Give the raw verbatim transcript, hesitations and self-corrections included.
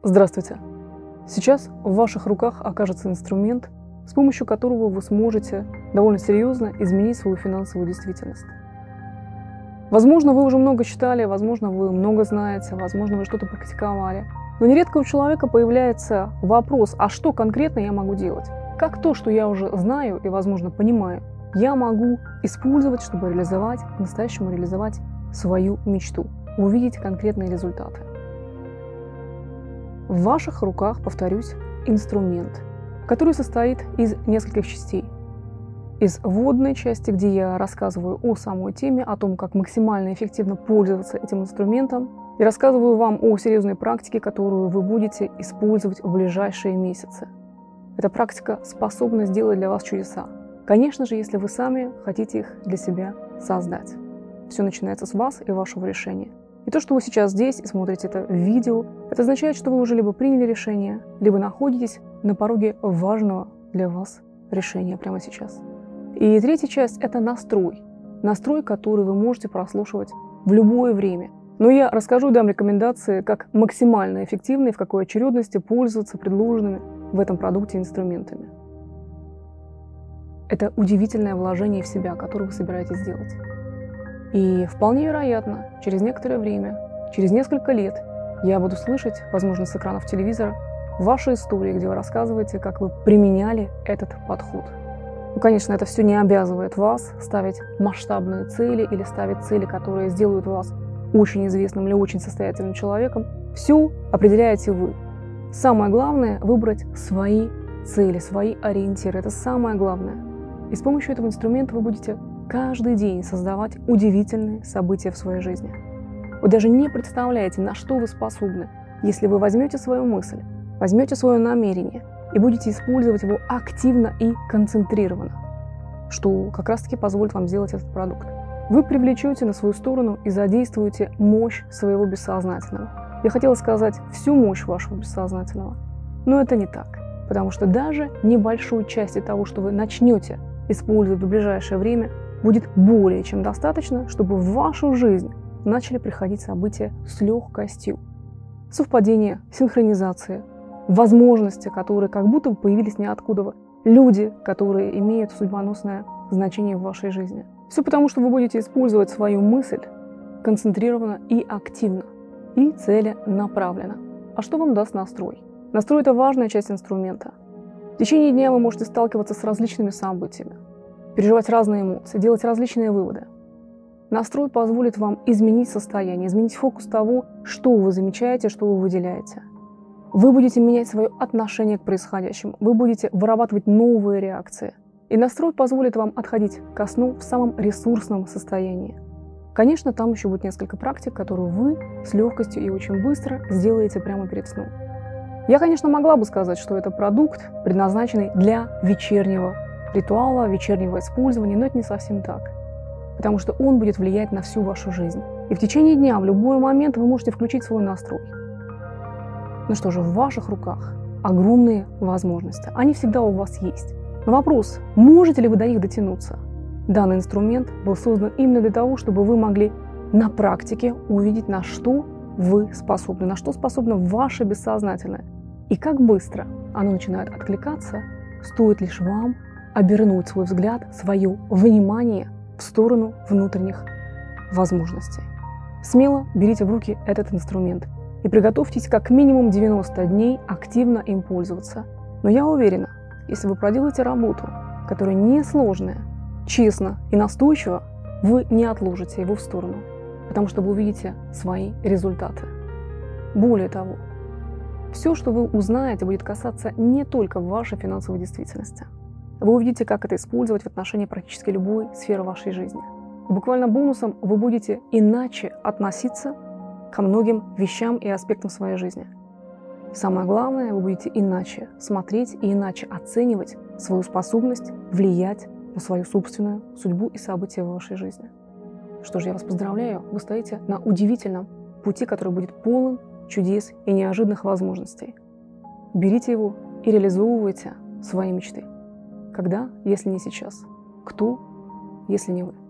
Здравствуйте! Сейчас в ваших руках окажется инструмент, с помощью которого вы сможете довольно серьезно изменить свою финансовую действительность. Возможно, вы уже много читали, возможно, вы много знаете, возможно, вы что-то практиковали. Но нередко у человека появляется вопрос, а что конкретно я могу делать? Как то, что я уже знаю и, возможно, понимаю, я могу использовать, чтобы реализовать, по-настоящему реализовать свою мечту, увидеть конкретные результаты. В ваших руках, повторюсь, инструмент, который состоит из нескольких частей. Из вводной части, где я рассказываю о самой теме, о том, как максимально эффективно пользоваться этим инструментом, и рассказываю вам о серьезной практике, которую вы будете использовать в ближайшие месяцы. Эта практика способна сделать для вас чудеса. Конечно же, если вы сами хотите их для себя создать. Все начинается с вас и вашего решения. И то, что вы сейчас здесь и смотрите это видео, это означает, что вы уже либо приняли решение, либо находитесь на пороге важного для вас решения прямо сейчас. И третья часть – это настрой. Настрой, который вы можете прослушивать в любое время. Но я расскажу и дам рекомендации, как максимально эффективно и в какой очередности пользоваться предложенными в этом продукте инструментами. Это удивительное вложение в себя, которое вы собираетесь сделать. И вполне вероятно, через некоторое время, через несколько лет, я буду слышать, возможно, с экранов телевизора, ваши истории, где вы рассказываете, как вы применяли этот подход. Ну, конечно, это все не обязывает вас ставить масштабные цели или ставить цели, которые сделают вас очень известным или очень состоятельным человеком. Все определяете вы. Самое главное – выбрать свои цели, свои ориентиры. Это самое главное. И с помощью этого инструмента вы будете каждый день создавать удивительные события в своей жизни. Вы даже не представляете, на что вы способны, если вы возьмете свою мысль, возьмете свое намерение и будете использовать его активно и концентрированно, что как раз-таки позволит вам сделать этот продукт. Вы привлечете на свою сторону и задействуете мощь своего бессознательного. Я хотела сказать всю мощь вашего бессознательного, но это не так, потому что даже небольшой части того, что вы начнете использовать в ближайшее время, будет более чем достаточно, чтобы в вашу жизнь начали приходить события с легкостью. Совпадения, синхронизация, возможности, которые как будто бы появились ниоткуда, люди, которые имеют судьбоносное значение в вашей жизни. Все потому, что вы будете использовать свою мысль концентрированно и активно, и целенаправленно. А что вам даст настрой? Настрой – это важная часть инструмента. В течение дня вы можете сталкиваться с различными событиями, переживать разные эмоции, делать различные выводы. Настрой позволит вам изменить состояние, изменить фокус того, что вы замечаете, что вы выделяете. Вы будете менять свое отношение к происходящему, вы будете вырабатывать новые реакции. И настрой позволит вам отходить ко сну в самом ресурсном состоянии. Конечно, там еще будет несколько практик, которые вы с легкостью и очень быстро сделаете прямо перед сном. Я, конечно, могла бы сказать, что это продукт, предназначенный для вечернего ритуала, вечернего использования, но это не совсем так. Потому что он будет влиять на всю вашу жизнь. И в течение дня, в любой момент вы можете включить свой настрой. Ну что же, в ваших руках огромные возможности. Они всегда у вас есть. Но вопрос, можете ли вы до них дотянуться? Данный инструмент был создан именно для того, чтобы вы могли на практике увидеть, на что вы способны, на что способно ваше бессознательное. И как быстро оно начинает откликаться, стоит лишь вам обернуть свой взгляд, свое внимание в сторону внутренних возможностей. Смело берите в руки этот инструмент и приготовьтесь как минимум девяносто дней активно им пользоваться. Но я уверена, если вы проделаете работу, которая несложная, честно и настойчиво, вы не отложите его в сторону, потому что вы увидите свои результаты. Более того, все, что вы узнаете, будет касаться не только вашей финансовой действительности. Вы увидите, как это использовать в отношении практически любой сферы вашей жизни. И буквально бонусом вы будете иначе относиться ко многим вещам и аспектам своей жизни. Самое главное, вы будете иначе смотреть и иначе оценивать свою способность влиять на свою собственную судьбу и события в вашей жизни. Что ж, я вас поздравляю, вы стоите на удивительном пути, который будет полон чудес и неожиданных возможностей. Берите его и реализовывайте свои мечты. Когда, если не сейчас? Кто, если не вы?